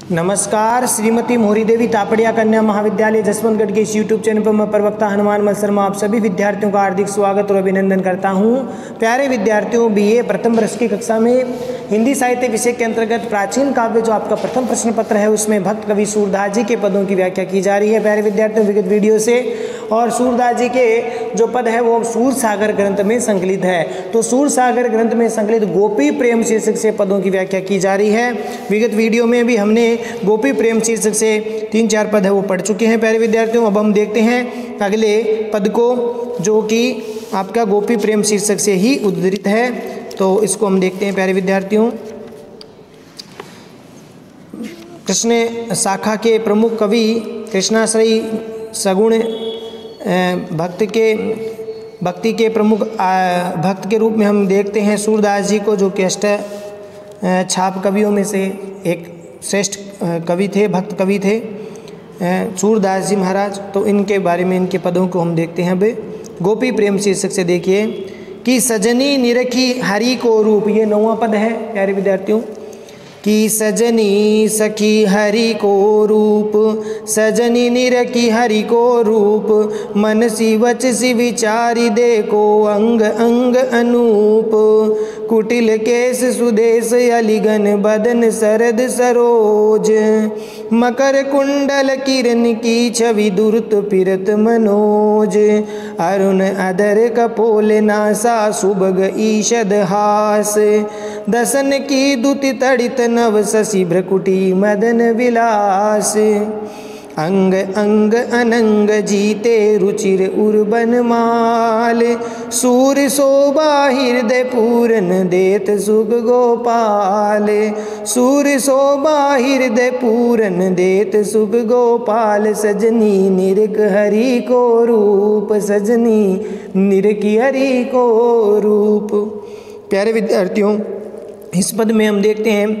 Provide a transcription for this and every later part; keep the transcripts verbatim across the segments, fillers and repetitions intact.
नमस्कार। श्रीमती मोहरी देवी तापड़िया कन्या महाविद्यालय जसवंतगढ़ के इस यूट्यूब चैनल पर मैं प्रवक्ता हनुमान मल शर्मा आप सभी विद्यार्थियों का हार्दिक स्वागत और अभिनंदन करता हूं। प्यारे विद्यार्थियों, बीए प्रथम वर्ष की कक्षा में हिंदी साहित्य विषय के अंतर्गत प्राचीन काव्य जो आपका प्रथम प्रश्न पत्र है उसमें भक्त कवि सूरदास जी के पदों की व्याख्या की जा रही है। प्यारे विद्यार्थियों, विगत वीडियो से और सूरदास जी के जो पद है वो सूर सागर ग्रंथ में संकलित है। तो सूर सागर ग्रंथ में संकलित गोपी प्रेम शीर्षक से पदों की व्याख्या की जा रही है। विगत वीडियो में भी हमने गोपी प्रेम शीर्षक से तीन चार पद है वो पढ़ चुके हैं। प्यारे विद्यार्थियों, अब हम देखते हैं अगले पद को जो कि आपका गोपी प्रेम शीर्षक से ही उद्धृत है। तो इसको हम देखते हैं। प्यारे विद्यार्थियों, कृष्ण शाखा के प्रमुख कवि कृष्णाश्रयी सगुण भक्त के भक्ति के प्रमुख भक्त के रूप में हम देखते हैं सूरदास जी को, जो कि अष्ट छाप कवियों में से एक श्रेष्ठ कवि थे, भक्त कवि थे सूरदास जी महाराज। तो इनके बारे में, इनके पदों को हम देखते हैं। अब गोपी प्रेम शीर्षक से देखिए कि सजनी निरखी हरि को रूप, ये नौवां पद है प्यारे विद्यार्थियों। कि सजनी सखी हरि को रूप, सजनी निरखी हरि को रूप, मन सी वच सी विचारी देखो अंग अंग अनूप। कुटिल केश सुदेश अलिगन बदन सरद सरोज, मकर कुंडल किरण की छवि दुर्त फिरत मनोज। अरुण अदर कपोल नासा सुभग ईषद हास, दसन की दुति तड़ित नव शशि भ्रकुटी मदन विलास। अंग अंग अनंग जीते रुचिर उर्बन माल, सूर शोभा हृदय पूरन देत सुख गोपाल। सूर शोभा हृदय पूरन देत सुख गोपाल, सजनी निरख हरि को रूप, सजनी निरख हरि को रूप। प्यारे विद्यार्थियों, इस पद में हम देखते हैं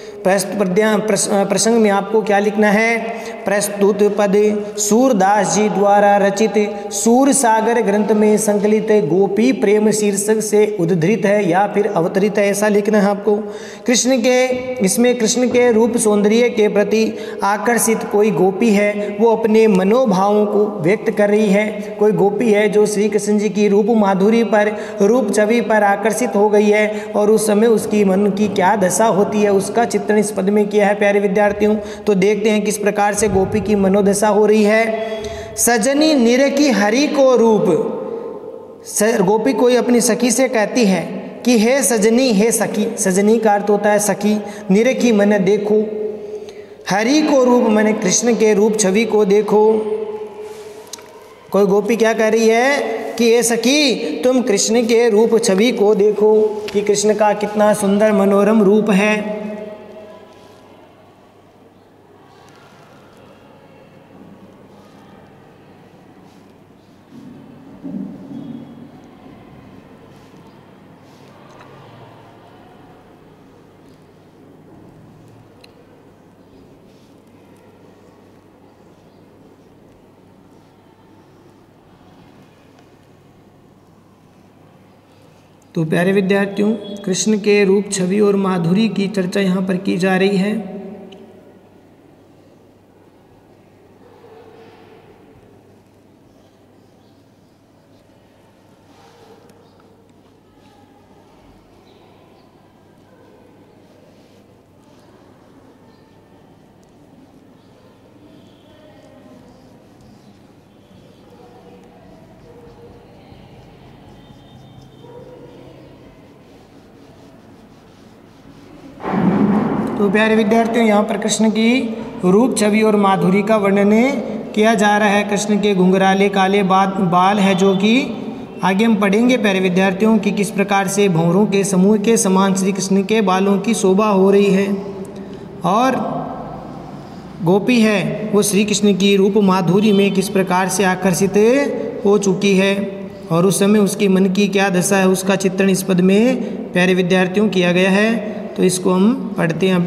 प्रसंग में आपको क्या लिखना है। प्रस्तुत पद सूरदास जी द्वारा रचित सूर सागर ग्रंथ में संकलित गोपी प्रेम शीर्षक से उद्धृत है या फिर अवतरित है, ऐसा लिखना है आपको। कृष्ण के इसमें कृष्ण के रूप सौंदर्य के प्रति आकर्षित कोई गोपी है, वो अपने मनोभावों को व्यक्त कर रही है। कोई गोपी है जो श्री कृष्ण जी की रूप माधुरी पर, रूप छवि पर आकर्षित हो गई है और उस समय उसकी मन की क्या दशा होती है उसका चित्रण इस पद में किया है। प्यारे विद्यार्थियों, तो देखते हैं किस प्रकार से गोपी की मनोदशा हो रही है। सजनी निरखी हरि को रूप, गोपी कोई अपनी सखी से कहती है कि हे सजनी, हे सखी। सजनी का अर्थ होता है सखी। निरखी मैंने देखो, हरि को रूप मैंने कृष्ण के रूप छवि को देखो। कोई गोपी क्या कह रही है कि हे सखी, तुम कृष्ण के रूप छवि को देखो कि कृष्ण का कितना सुंदर मनोरम रूप है। तो प्यारे विद्यार्थियों, कृष्ण के रूप छवि और माधुरी की चर्चा यहाँ पर की जा रही है। तो प्यारे विद्यार्थियों, यहाँ पर कृष्ण की रूप छवि और माधुरी का वर्णन किया जा रहा है। कृष्ण के घुंघराले काले बाल है जो कि आगे हम पढ़ेंगे प्यारे विद्यार्थियों कि किस प्रकार से भंवरों के समूह के समान श्री कृष्ण के बालों की शोभा हो रही है। और गोपी है वो श्री कृष्ण की रूप माधुरी में किस प्रकार से आकर्षित हो चुकी है और उस समय उसकी मन की क्या दशा है उसका चित्रण इस पद में प्यारे विद्यार्थियों किया गया है। तो इसको हम पढ़ते हैं अब।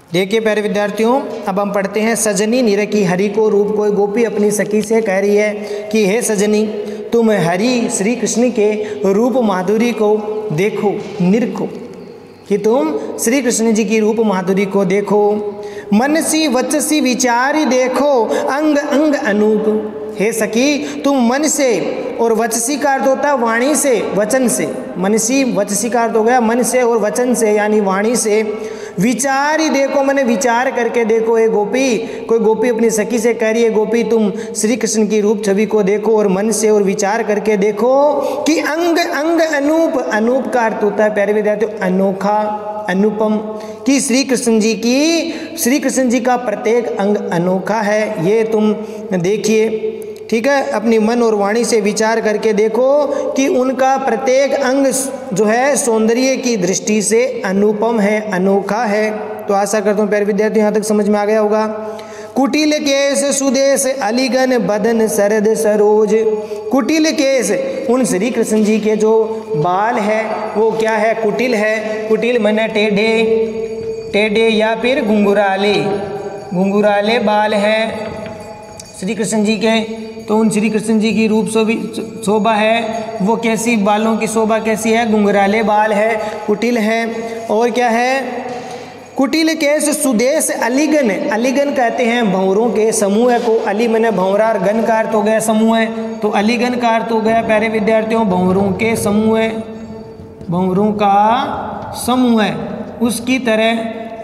देखिए प्यारे विद्यार्थियों, अब हम पढ़ते हैं। सजनी निरखी हरि को रूप। कोई गोपी अपनी सखी से कह रही है कि हे सजनी, तुम हरि श्री कृष्ण के रूप माधुरी को देखो, निरखो, कि तुम श्री कृष्ण जी की रूप माधुरी को देखो। मनसी वचसी विचारी देखो, अंग अंग अनूप। हे सखी, तुम मन से, और वचसी का अर्थ होता है वाणी से, वचन से। मनसी वचसी का अर्थ हो गया मन से और वचन से, यानी वाणी से। विचार ही देखो, मैंने विचार करके देखो। ए गोपी, कोई गोपी अपनी सखी से कह रही है, गोपी तुम श्री कृष्ण की रूप छवि को देखो और मन से और विचार करके देखो कि अंग अंग अनूप। अनूप का अर्थ होता है प्यारे विद्यार्थियों अनोखा, अनुपम, कि श्री कृष्ण जी की श्री कृष्ण जी का प्रत्येक अंग अनोखा है, ये तुम देखिए। ठीक है, अपनी मन और वाणी से विचार करके देखो कि उनका प्रत्येक अंग जो है सौंदर्य की दृष्टि से अनुपम है, अनोखा है। तो आशा करता हूँ प्यारे विद्यार्थी यहाँ तक समझ में आ गया होगा। कुटिल केस सुदेश अलीगन बदन सरद सरोज। कुटिल केस, उन श्री कृष्ण जी के जो बाल है वो क्या है, कुटिल है। कुटिल माने टेढ़े, टेढ़े या फिर घुंघराले, घुंघराले बाल है श्री कृष्ण जी के। तो उन श्री कृष्ण जी की रूप शोभा है वो कैसी, बालों की शोभा कैसी है, घुंघराले बाल है, कुटिल है। और क्या है, कुटिल केस सुदेश अलीगन। अलीगन कहते हैं भंवरों के समूह को। अली मैंने भंवरा और गन का अर्थ हो गया समूह है, तो अलीगन का अर्थ हो गया प्यारे विद्यार्थियों भंवरों के समूह, भंवरों का समूह है। उसकी तरह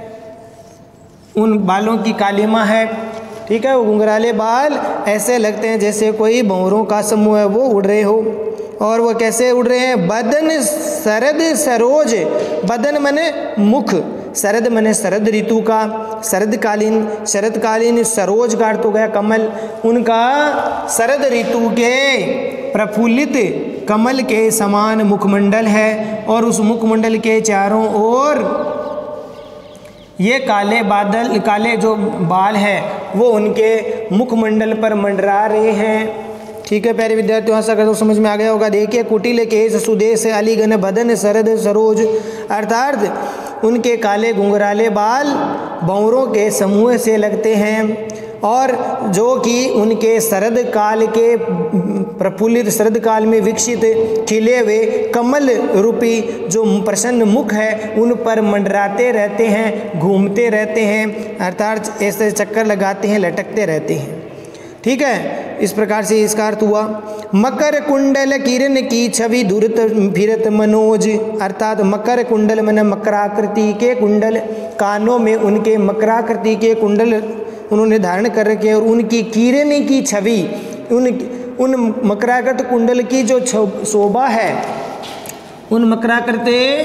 उन बालों की कालिमा है। ठीक है, वो घुंघराले बाल ऐसे लगते हैं जैसे कोई भंवरों का समूह है वो उड़ रहे हो। और वो कैसे उड़ रहे हैं, बदन शरद सरोज। बदन मने मुख, शरद मने शरद ऋतु का, शरदकालीन, शरदकालीन, सरोज का अर्थ हो गया कमल। उनका शरद ऋतु के प्रफुल्लित कमल के समान मुखमंडल है, और उस मुखमंडल के चारों ओर ये काले बादल, काले जो बाल है वो उनके मुखमंडल पर मंडरा रहे हैं। ठीक है प्यारे विद्यार्थियों, आशा करता हूँ समझ में आ गया होगा। देखिए, कुटिल केस सुदेश अलीगन बदन शरद सरोज, अर्थात उनके काले घुंघराले बाल भंवरों के समूह से लगते हैं, और जो कि उनके शरद काल के प्रफुल्लित, शरद काल में विकसित खिले हुए कमल रूपी जो प्रसन्न मुख है उन पर मंडराते रहते हैं, घूमते रहते हैं, अर्थात ऐसे चक्कर लगाते हैं, लटकते रहते हैं। ठीक है, इस प्रकार से इसका अर्थ हुआ। मकर कुंडल किरण की छवि दूरत फिरत मनोज, अर्थात मकर कुंडल मन मकराकृति के कुंडल, कानों में उनके मकराकृति के कुंडल उन्होंने धारण कर रखे, और उनकी किरण की छवि, उन उन मकराकृत कुंडल की जो शोभा है, उन मकराकृत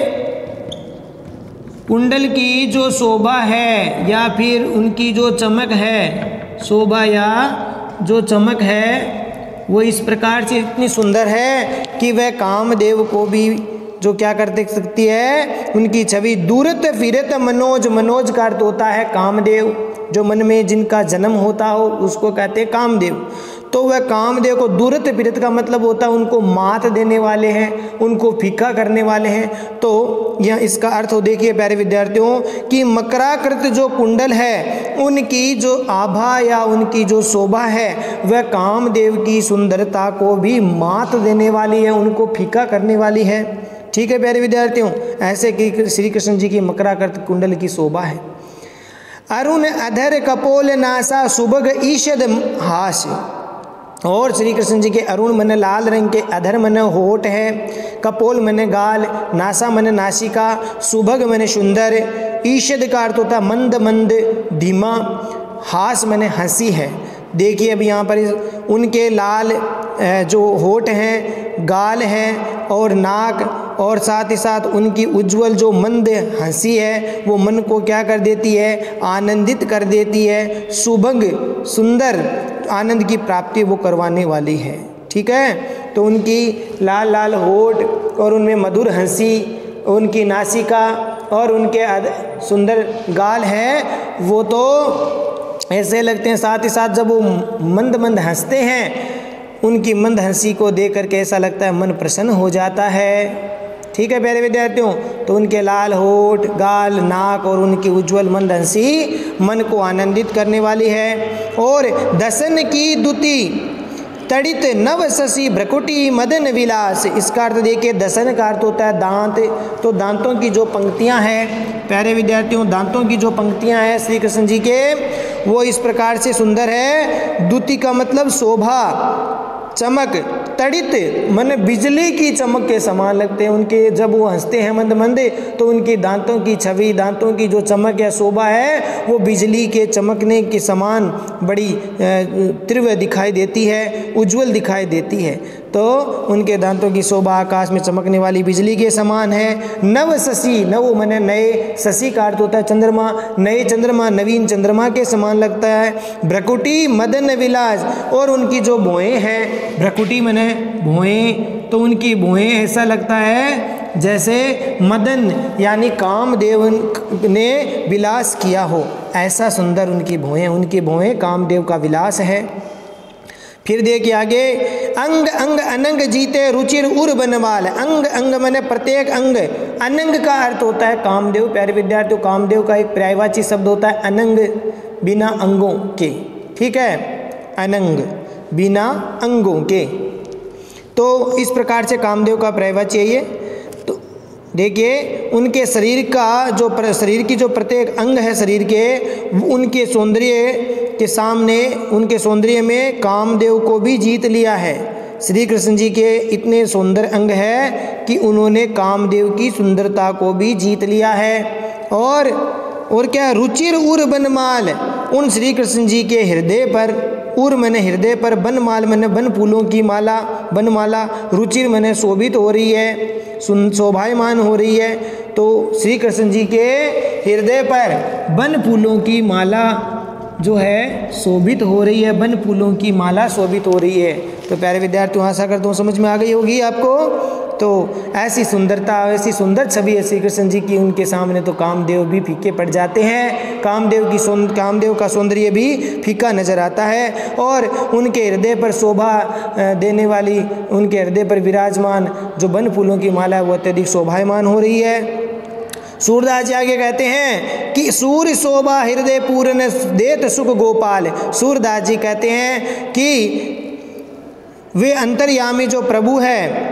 कुंडल की जो शोभा है या फिर उनकी जो चमक है, शोभा या जो चमक है वो इस प्रकार से इतनी सुंदर है कि वह कामदेव को भी जो क्या कर देख सकती है, उनकी छवि दूरत फिरत मनोज। मनोज का अर्थ होता है कामदेव, जो मन में जिनका जन्म होता हो उसको कहते हैं कामदेव। तो वह कामदेव को, दूरत फिरत का मतलब होता है उनको मात देने वाले हैं, उनको फीका करने वाले हैं। तो यह इसका अर्थ हो देखिए प्यारे विद्यार्थियों कि मकराकृत जो कुंडल है उनकी जो आभा या उनकी जो शोभा है वह कामदेव की सुंदरता को भी मात देने वाली है, उनको फीका करने वाली है। ठीक है प्यारे विद्यार्थियों, ऐसे कि श्री कृष्ण जी की मकराकृत कुंडल की शोभा है। अरुण अधर कपोल नासा सुभग ईषद हास, और श्री कृष्ण जी के अरुण मन लाल रंग के, अधर मन होठ है, कपोल मन गाल, नासा मन नासिका, सुभग मन सुंदर, ईषद का अर्थ होता है मंद मंद, धीमा, हास मन हंसी है। देखिए अब यहाँ पर उनके लाल जो होठ हैं, गाल हैं और नाक, और साथ ही साथ उनकी उज्जवल जो मंद हंसी है वो मन को क्या कर देती है, आनंदित कर देती है। सुभग, सुंदर, आनंद की प्राप्ति वो करवाने वाली है। ठीक है, तो उनकी लाल लाल होठ और उनमें मधुर हंसी, उनकी नासिका और उनके सुंदर गाल है वो तो ऐसे लगते हैं। साथ ही साथ जब वो मंद मंद हंसते हैं, उनकी मंद हंसी को देख करके ऐसा लगता है मन प्रसन्न हो जाता है। ठीक है प्यारे विद्यार्थियों। तो उनके लाल होठ, गाल, नाक और उनकी उज्ज्वल मंद हंसी मन को आनंदित करने वाली है। और दसन की दुति तड़ित नव शशि भ्रकुटी मदन विलास, इसका अर्थ देखिए, दसन का अर्थ होता है दांत। तो दांतों की जो पंक्तियां हैं प्यारे विद्यार्थियों, दांतों की जो पंक्तियां हैं श्री कृष्ण जी के, वो इस प्रकार से सुंदर है। द्युति का मतलब शोभा, चमक, तड़ित मन बिजली की चमक के समान लगते हैं उनके, जब वो हंसते हैं मंद मंद तो उनकी दांतों की छवि, दांतों की जो चमक या शोभा है वो बिजली के चमकने के समान बड़ी तीव्र दिखाई देती है, उज्जवल दिखाई देती है। तो उनके दांतों की शोभा आकाश में चमकने वाली बिजली के समान है। नव शशि, नव मने नए, शशि का अर्थ होता है चंद्रमा, नए चंद्रमा, नवीन चंद्रमा के समान लगता है। भ्रकुटी मदन विलास, और उनकी जो भौएं हैं, भ्रकुटी मने भौएं, तो उनकी भौएं ऐसा लगता है जैसे मदन यानी कामदेव ने विलास किया हो, ऐसा सुंदर उनकी भौएं, उनकी भौएं कामदेव का विलास है। फिर देखिए आगे, अंग अंग अनंग जीते रुचिर उर बनवाल। अंग अंग मने प्रत्येक अंग, अनंग का अर्थ होता है कामदेव। प्यारे विद्यार्थियों, कामदेव का एक पर्यायवाची शब्द होता है अनंग, बिना अंगों के, ठीक है, अनंग बिना अंगों के। तो इस प्रकार से कामदेव का पर्यायवाची है ये। तो देखिए उनके शरीर का जो शरीर की जो प्रत्येक अंग है शरीर के, उनके सौंदर्य के सामने, उनके सौंदर्य में कामदेव को भी जीत लिया है। श्री कृष्ण जी के इतने सुंदर अंग है कि उन्होंने कामदेव की सुंदरता को भी जीत लिया है। और और क्या, रुचिर उर बनमाल, उन श्री कृष्ण जी के हृदय पर, उर मने हृदय पर, बनमाल मने बन फूलों की माला, बनमाला, रुचिर मने शोभित हो रही है, शोभायमान हो रही है। तो श्री कृष्ण जी के हृदय पर बन फूलों की माला जो है शोभित हो रही है, बन फूलों की माला शोभित हो रही है। तो प्यारे विद्यार्थियों, आशा करता हूँ समझ में आ गई होगी आपको। तो ऐसी सुंदरता, ऐसी सुंदर छवि है श्री कृष्ण जी की, उनके सामने तो कामदेव भी फीके पड़ जाते हैं, कामदेव की सौंद कामदेव का सौंदर्य भी फीका नजर आता है। और उनके हृदय पर शोभा देने वाली, उनके हृदय पर विराजमान जो बन फूलों की माला है वो अत्यधिक शोभायमान हो रही है। सूरदास जी आगे कहते हैं कि सूर्य शोभा हृदय पूर्ण देत सुख गोपाल। सूरदास जी कहते हैं कि वे अंतर्यामी जो प्रभु है,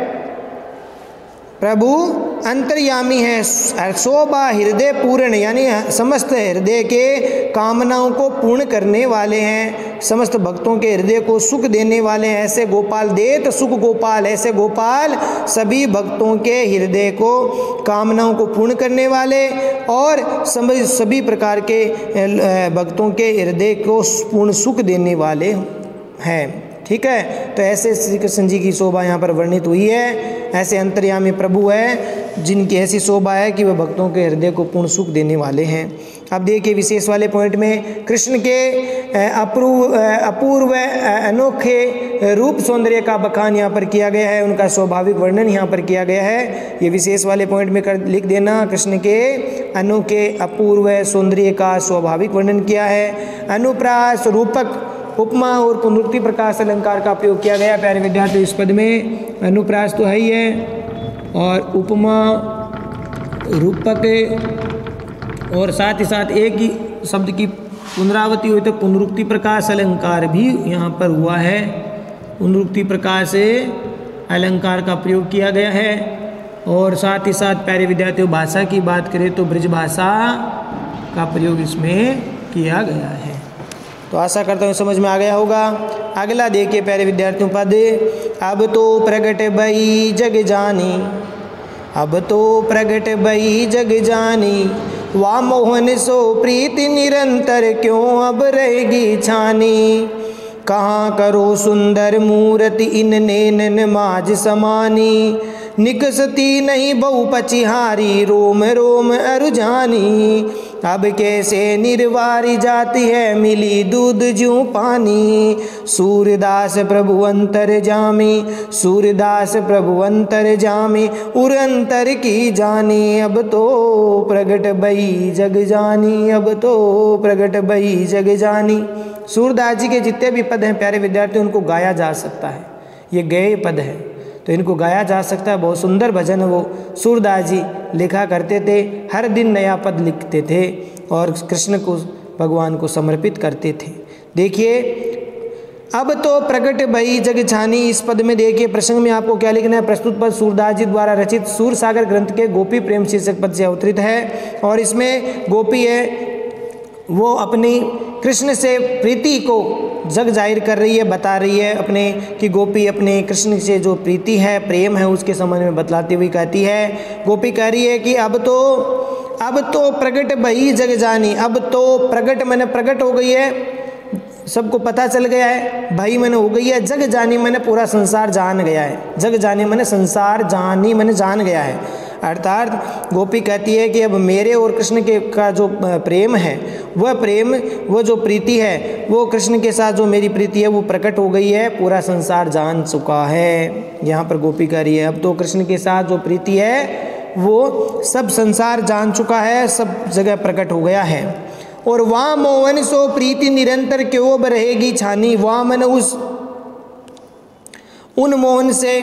प्रभु अंतर्यामी है, शोभा हृदय पूर्ण यानी समस्त हृदय के कामनाओं को पूर्ण करने वाले हैं, समस्त भक्तों के हृदय को सुख देने वाले हैं। ऐसे गोपाल, देत सुख गोपाल, ऐसे गोपाल सभी भक्तों के हृदय को, कामनाओं को पूर्ण करने वाले और सभी प्रकार के भक्तों के हृदय को पूर्ण सुख देने वाले हैं। ठीक है, तो ऐसे श्री कृष्ण जी की शोभा यहाँ पर वर्णित हुई है। ऐसे अंतर्यामी प्रभु है जिनकी ऐसी शोभा है कि वह भक्तों के हृदय को पूर्ण सुख देने वाले हैं। अब देखिए विशेष वाले पॉइंट में कृष्ण के अपूर्व अपूर्व अनोखे रूप सौंदर्य का बखान यहाँ पर किया गया है, उनका स्वाभाविक वर्णन यहाँ पर किया गया है। ये विशेष वाले पॉइंट में कर लिख देना, कृष्ण के अनोखे अपूर्व सौंदर्य का स्वाभाविक वर्णन किया है। अनुप्रास, रूपक, उपमा और पुनरुक्ति प्रकाश अलंकार का प्रयोग किया गया। प्यारे विद्यार्थी, इस पद में अनुप्रास तो है ही है और उपमा, रूपक और साथ ही साथ एक ही शब्द की पुनरावृत्ति हुई तो पुनरुक्ति प्रकाश अलंकार भी यहाँ पर हुआ है। पुनरुक्ति प्रकाश अलंकार का प्रयोग किया गया है। और साथ ही साथ प्यारे विद्यार्थियों, भाषा की बात करें तो ब्रज भाषा का प्रयोग इसमें किया गया है। तो आशा करता हूँ समझ में आ गया होगा। अगला देखिए प्यारे विद्यार्थियों पद, अब तो प्रगट भई जग जानी, अब तो प्रगट भई जग जानी, वा मोहन सो प्रीति निरंतर क्यों अब रहेगी छानी। कहाँ करो सुंदर मूर्ति इन नैनन माज समानी, निकसती नहीं बहु पचिहारी रोम रोम अरुझानी। अब कैसे निर्वारी जाती है मिली दूध ज्यों पानी, सूरदास प्रभु अंतर जामी, सूरदास प्रभु अंतर जामी, उर अंतर की जानी, अब तो प्रगट भई जग जानी, अब तो प्रगट भई जग जानी। सूरदास जी के जितने भी पद हैं प्यारे विद्यार्थी उनको गाया जा सकता है, ये गए पद है। तो इनको गाया जा सकता है। बहुत सुंदर भजन वो सूरदास जी लिखा करते थे, हर दिन नया पद लिखते थे और कृष्ण को भगवान को समर्पित करते थे। देखिए, अब तो प्रकट भई जग छानी, इस पद में देखिए प्रसंग में आपको क्या लिखना है। प्रस्तुत पद सूरदास जी द्वारा रचित सूर सागर ग्रंथ के गोपी प्रेम शीर्षक पद से अवतरित है और इसमें गोपी है वो अपनी कृष्ण से प्रीति को जग जाहिर कर रही है, बता रही है अपने कि गोपी अपने कृष्ण से जो प्रीति है, प्रेम है, उसके संबंध में बतलाती हुई कहती है। गोपी कह रही है कि अब तो अब तो प्रकट भई जग जानी, अब तो प्रकट मैंने प्रकट हो गई है, सबको पता चल गया है, भाई मैंने हो गई है, जग जानी मैंने पूरा संसार जान गया है, जग जानी मैंने संसार जानी मैंने जान गया है। अर्थात गोपी कहती है कि अब मेरे और कृष्ण के का जो प्रेम है, वह प्रेम, वो जो प्रीति है, वो कृष्ण के साथ जो मेरी प्रीति है वो प्रकट हो गई है, पूरा संसार जान चुका है। यहाँ पर गोपी कह रही है अब तो कृष्ण के साथ जो प्रीति है वो सब संसार जान चुका है, सब जगह प्रकट हो गया है। और वहाँ मोहन सो प्रीति निरंतर क्यों अब रहेगी छानी, वहाँ मैंने उस उन मोहन से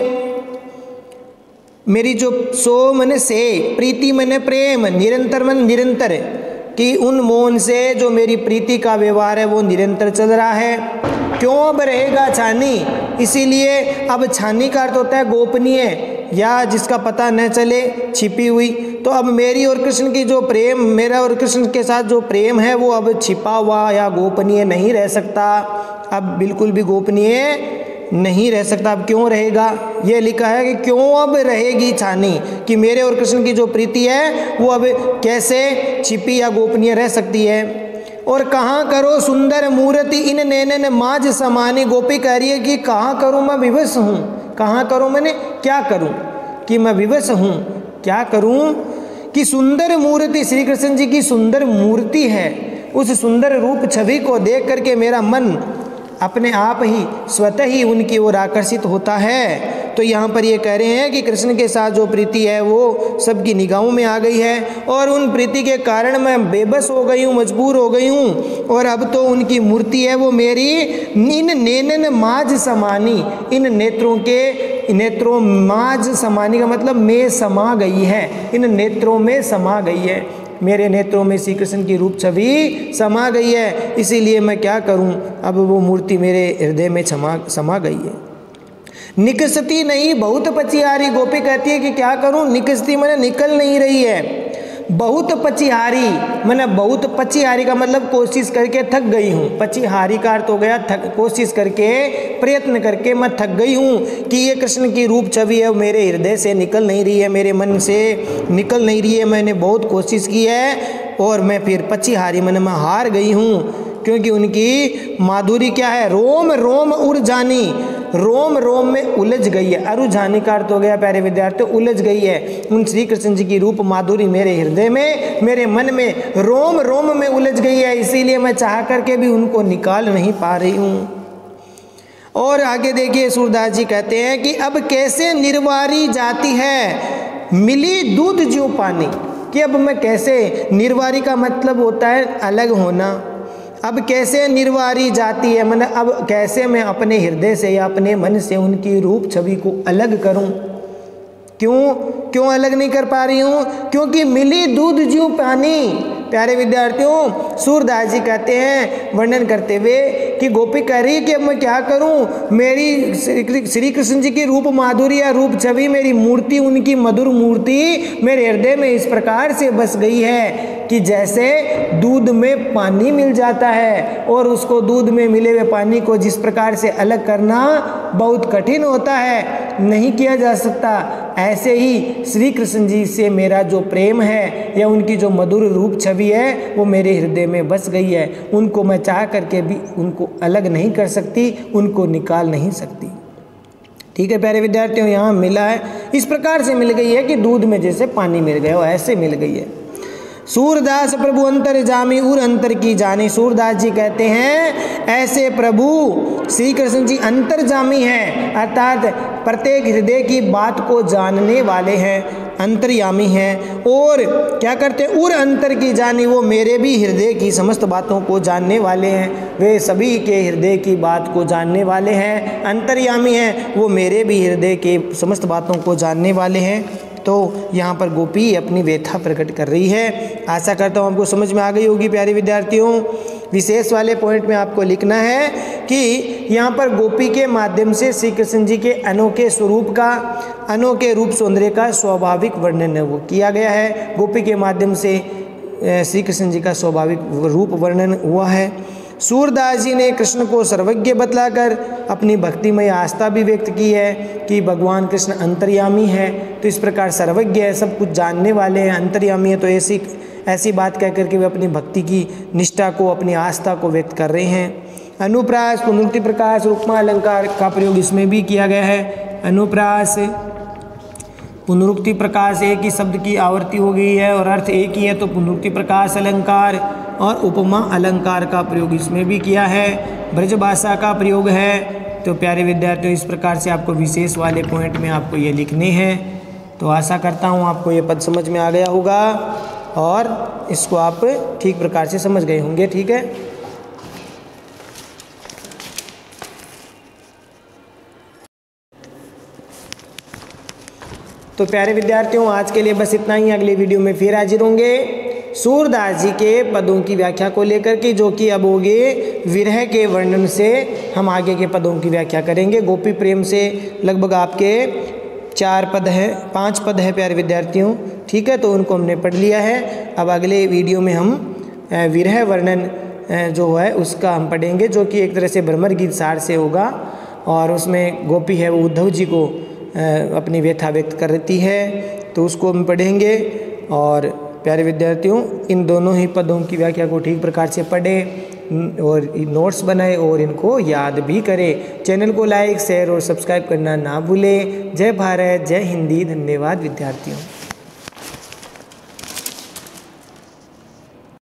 मेरी जो सो मैंने से प्रीति मैंने प्रेम, निरंतर मन निरंतर, कि उन मोहन से जो मेरी प्रीति का व्यवहार है वो निरंतर चल रहा है, क्यों अब रहेगा छानी। इसीलिए अब छानी का अर्थ होता है गोपनीय या जिसका पता न चले, छिपी हुई। तो अब मेरी और कृष्ण की जो प्रेम, मेरा और कृष्ण के साथ जो प्रेम है वो अब छिपा हुआ या गोपनीय नहीं रह सकता, अब बिल्कुल भी गोपनीय नहीं रह सकता। अब क्यों रहेगा, ये लिखा है कि क्यों अब रहेगी छानी, कि मेरे और कृष्ण की जो प्रीति है वो अब कैसे छिपी या गोपनीय रह सकती है। और कहाँ करो सुंदर मूर्ति इन नैनन माज समानी, गोपी कह रही है कि कहाँ करूँ मैं विवश हूँ, कहाँ करूँ मैंने क्या करूँ कि मैं विवश हूँ, क्या करूँ कि सुंदर मूर्ति, श्री कृष्ण जी की सुंदर मूर्ति है, उस सुंदर रूप छवि को देख करके मेरा मन अपने आप ही स्वतः ही उनकी ओर आकर्षित होता है। तो यहाँ पर ये कह रहे हैं कि कृष्ण के साथ जो प्रीति है वो सबकी निगाहों में आ गई है और उन प्रीति के कारण मैं बेबस हो गई हूँ, मजबूर हो गई हूँ। और अब तो उनकी मूर्ति है वो मेरी इन नैनन माज समानी, इन नेत्रों के नेत्रों माज समानी का मतलब में समा गई है, इन नेत्रों में समा गई है, मेरे नेत्रों में श्री कृष्ण की रूप छवि समा गई है। इसीलिए मैं क्या करूं, अब वो मूर्ति मेरे हृदय में समा समा गई है। निकसती नहीं बहुत पचिहारी, गोपी कहती है कि क्या करूं, निकसती मैंने निकल नहीं रही है, बहुत पचिहारी मैंने बहुत पचिहारी का मतलब कोशिश करके थक गई हूँ, पचिहारी का अर्थ हो गया थक, कोशिश करके प्रयत्न करके मैं थक गई हूँ कि ये कृष्ण की रूप छवि है मेरे हृदय से निकल नहीं रही है, मेरे मन से निकल नहीं रही है, मैंने बहुत कोशिश की है और मैं फिर पचिहारी मैंने मैं हार गई हूँ, क्योंकि उनकी माधुरी क्या है, रोम रोम उड़ जानी, रोम रोम में उलझ गई है, अरु जानी का अर्थ हो गया प्यारे विद्यार्थी उलझ गई है, उन श्री कृष्ण जी की रूप माधुरी मेरे हृदय में, मेरे मन में रोम रोम में उलझ गई है, इसीलिए मैं चाह करके भी उनको निकाल नहीं पा रही हूँ। और आगे देखिए सूरदास जी कहते हैं कि अब कैसे निर्वारी जाती है मिली दूध जो पानी, कि अब मैं कैसे, निर्वारी का मतलब होता है अलग होना, अब कैसे निर्वारी जाती है, मतलब अब कैसे मैं अपने हृदय से या अपने मन से उनकी रूप छवि को अलग करूं, क्यों क्यों अलग नहीं कर पा रही हूँ, क्योंकि मिली दूध ज्यों पानी। प्यारे विद्यार्थियों, सूरदास जी कहते हैं वर्णन करते हुए कि गोपी कह रही है कि अब मैं क्या करूं, मेरी श्री कृष्ण जी की रूप माधुरी या रूप छवि, मेरी मूर्ति, उनकी मधुर मूर्ति मेरे हृदय में इस प्रकार से बस गई है कि जैसे दूध में पानी मिल जाता है और उसको दूध में मिले हुए पानी को जिस प्रकार से अलग करना बहुत कठिन होता है, नहीं किया जा सकता, ऐसे ही श्री कृष्ण जी से मेरा जो प्रेम है या उनकी जो मधुर रूप छवि है वो मेरे हृदय में बस गई है, उनको मैं चाह करके भी उनको अलग नहीं कर सकती, उनको निकाल नहीं सकती। ठीक है प्यारे विद्यार्थियों, यहाँ मिला है, इस प्रकार से मिल गई है कि दूध में जैसे पानी मिल गया, वो ऐसे मिल गई है। सूरदास प्रभु अंतर जामी उर अंतर की जानी, सूरदास जी कहते हैं ऐसे प्रभु श्री कृष्ण जी अंतर जामी हैं, अर्थात प्रत्येक हृदय की बात को जानने वाले हैं। अंतर्यामी है। और क्या करते हैं, उर अंतर की जानी वो मेरे भी हृदय की समस्त बातों को जानने वाले हैं, वे सभी के हृदय की बात को जानने वाले हैं। अंतर्यामी हैं, वो मेरे भी हृदय के समस्त बातों को जानने वाले हैं। तो यहाँ पर गोपी अपनी व्यथा प्रकट कर रही है। आशा करता हूँ आपको समझ में आ गई होगी प्यारे विद्यार्थियों। विशेष वाले पॉइंट में आपको लिखना है कि यहाँ पर गोपी के माध्यम से श्री कृष्ण जी के अनोखे स्वरूप का, अनोखे रूप सौंदर्य का स्वाभाविक वर्णन वो किया गया है। गोपी के माध्यम से श्री कृष्ण जी का स्वाभाविक रूप वर्णन हुआ है। सूरदास जी ने कृष्ण को सर्वज्ञ बतलाकर अपनी भक्तिमय आस्था भी व्यक्त की है कि भगवान कृष्ण अंतर्यामी है। तो इस प्रकार सर्वज्ञ है, सब कुछ जानने वाले हैं, अंतर्यामी है। तो ऐसी ऐसी बात कह करके वे अपनी भक्ति की निष्ठा को, अपनी आस्था को व्यक्त कर रहे हैं। अनुप्रास, पुनरुक्ति प्रकाश, उपमा अलंकार का प्रयोग इसमें भी किया गया है। अनुप्रास, पुनरुक्ति प्रकाश एक ही शब्द की आवृत्ति हो गई है और अर्थ एक ही है, तो पुनरुक्ति प्रकाश अलंकार और उपमा अलंकार का प्रयोग इसमें भी किया है। ब्रज भाषा का प्रयोग है। तो प्यारे विद्यार्थियों, इस प्रकार से आपको विशेष वाले पॉइंट में आपको ये लिखने हैं। तो आशा करता हूँ आपको ये पद समझ में आ गया होगा और इसको आप ठीक प्रकार से समझ गए होंगे। ठीक है, तो प्यारे विद्यार्थियों, आज के लिए बस इतना ही। अगले वीडियो में फिर हाजिर होंगे सूरदास जी के पदों की व्याख्या को लेकर के, जो कि अब होगे विरह के वर्णन से हम आगे के पदों की व्याख्या करेंगे। गोपी प्रेम से लगभग आपके चार पद हैं, पांच पद हैं प्यारे विद्यार्थियों। ठीक है, तो उनको हमने पढ़ लिया है। अब अगले वीडियो में हम विरह वर्णन जो है उसका हम पढ़ेंगे, जो कि एक तरह से भ्रमर गीत सार से होगा। और उसमें गोपी है वो उद्धव जी को अपनी व्यथा व्यक्त करती है, तो उसको हम पढ़ेंगे। और प्यारे विद्यार्थियों, इन दोनों ही पदों की व्याख्या को ठीक प्रकार से पढ़ें और नोट्स बनाएं और इनको याद भी करें। चैनल को लाइक, शेयर और सब्सक्राइब करना ना भूलें। जय भारत, जय हिंदी। धन्यवाद विद्यार्थियों।